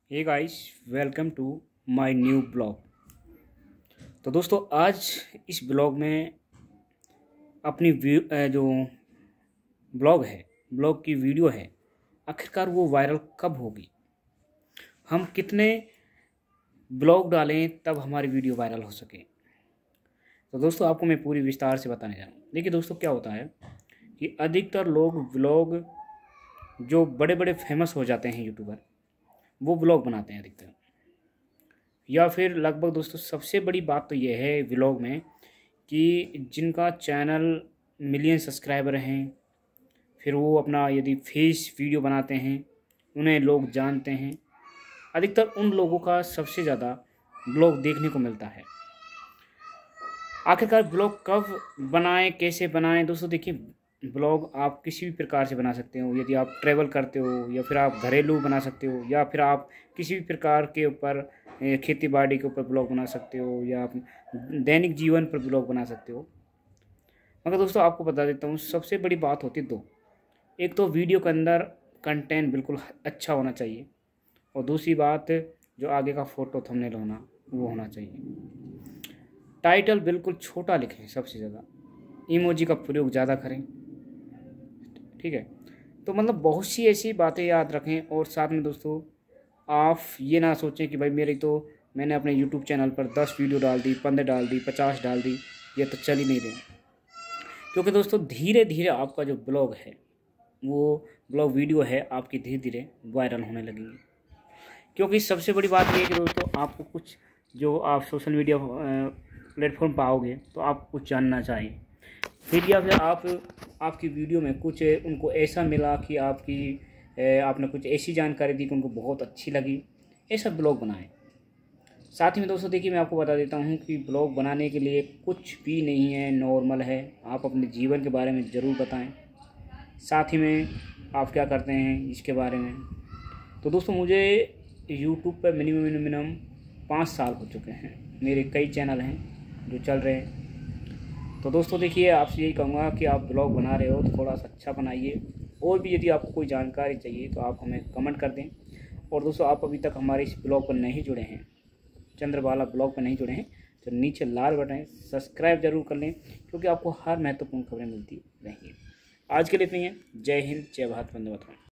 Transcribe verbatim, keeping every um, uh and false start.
Hey guys, welcome to my new blog. तो दोस्तों, आज इस ब्लॉग में अपनी व्यू अ, जो ब्लॉग है ब्लॉग की वीडियो है, आखिरकार वो वायरल कब होगी। हम कितने ब्लॉग डालें तब हमारी वीडियो वायरल हो सके। तो दोस्तों, आपको मैं पूरी विस्तार से बताने जा रहा हूँ। देखिए दोस्तों, क्या होता है कि अधिकतर लोग ब्लॉग, जो बड़े बड़े फेमस हो जाते हैं यूट्यूबर, वो ब्लॉग बनाते हैं अधिकतर। या फिर लगभग दोस्तों, सबसे बड़ी बात तो यह है व्लॉग में कि जिनका चैनल मिलियन सब्सक्राइबर हैं, फिर वो अपना यदि फेस वीडियो बनाते हैं, उन्हें लोग जानते हैं, अधिकतर उन लोगों का सबसे ज़्यादा ब्लॉग देखने को मिलता है। आखिरकार ब्लॉग कब बनाएं, कैसे बनाएं दोस्तों? देखिए, ब्लॉग आप किसी भी प्रकार से बना सकते हो। यदि आप ट्रैवल करते हो, या फिर आप घरेलू बना सकते हो, या फिर आप किसी भी प्रकार के ऊपर, खेती बाड़ी के ऊपर ब्लॉग बना सकते हो, या आप दैनिक जीवन पर ब्लॉग बना सकते हो। मगर दोस्तों, आपको बता देता हूँ, सबसे बड़ी बात होती है दो। एक तो वीडियो के अंदर कंटेंट बिल्कुल अच्छा होना चाहिए, और दूसरी बात, जो आगे का फ़ोटो थंबनेल होना वो होना चाहिए। टाइटल बिल्कुल छोटा लिखें, सबसे ज़्यादा इमोजी का प्रयोग ज़्यादा करें, ठीक है। तो मतलब बहुत सी ऐसी बातें याद रखें। और साथ में दोस्तों, आप ये ना सोचें कि भाई मेरी तो मैंने अपने यूट्यूब चैनल पर दस वीडियो डाल दी, पंद्रह डाल दी, पचास डाल दी, ये तो चल ही नहीं रहे। क्योंकि दोस्तों, धीरे धीरे आपका जो ब्लॉग है, वो ब्लॉग वीडियो है, आपकी धीरे धीरे वायरल होने लगेंगी। क्योंकि सबसे बड़ी बात ये है कि दोस्तों, आपको कुछ, जो आप सोशल मीडिया प्लेटफॉर्म पाओगे, तो आप कुछ जानना चाहिए, फिर या फिर आप आपकी वीडियो में कुछ उनको ऐसा मिला कि आपकी आपने कुछ ऐसी जानकारी दी कि उनको बहुत अच्छी लगी, ऐसा ब्लॉग बनाएं। साथ ही में दोस्तों, देखिए, मैं आपको बता देता हूँ कि ब्लॉग बनाने के लिए कुछ भी नहीं है, नॉर्मल है। आप अपने जीवन के बारे में ज़रूर बताएं, साथ ही में आप क्या करते हैं इसके बारे में। तो दोस्तों, मुझे यूट्यूब पर मिनिमम मिनिमम पाँच साल हो चुके हैं। मेरे कई चैनल हैं जो चल रहे हैं। तो दोस्तों, देखिए, आपसे यही कहूँगा कि आप ब्लॉग बना रहे हो तो थोड़ा सा अच्छा बनाइए। और भी यदि आपको कोई जानकारी चाहिए तो आप हमें कमेंट कर दें। और दोस्तों, आप अभी तक हमारे इस ब्लॉग पर नहीं जुड़े हैं, चंद्रबाला ब्लॉग पर नहीं जुड़े हैं, तो नीचे लाल बटन है, सब्सक्राइब जरूर कर लें, क्योंकि आपको हर महत्वपूर्ण खबरें मिलती रहेंगी। आज के लिए इतनी है। जय हिंद, जय भारत, वंदे मातरम।